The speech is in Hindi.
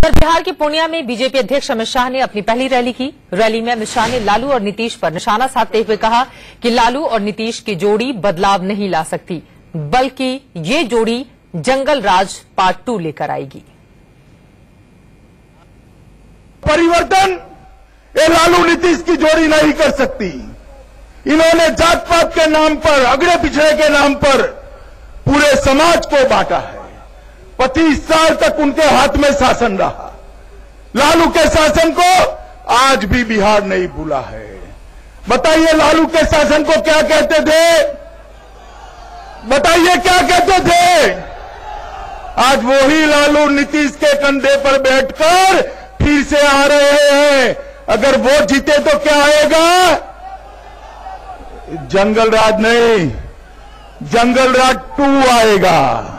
बिहार के पूर्णिया में बीजेपी अध्यक्ष अमित शाह ने अपनी पहली रैली की। रैली में अमित शाह ने लालू और नीतीश पर निशाना साधते हुए कहा कि लालू और नीतीश की जोड़ी बदलाव नहीं ला सकती, बल्कि ये जोड़ी जंगल राज पार्ट 2 लेकर आएगी। परिवर्तन ये लालू नीतीश की जोड़ी नहीं कर सकती। इन्होंने जात पात के नाम पर, अगड़े पिछड़े के नाम पर पूरे समाज को बांटा है। 25 साल तक उनके हाथ में शासन रहा। लालू के शासन को आज भी बिहार नहीं भूला है। बताइए लालू के शासन को क्या कहते थे? बताइए क्या कहते थे? आज वही लालू नीतीश के कंधे पर बैठकर फिर से आ रहे हैं। अगर वो जीते तो क्या आएगा? जंगल राज नहीं, जंगल राज 2 आएगा।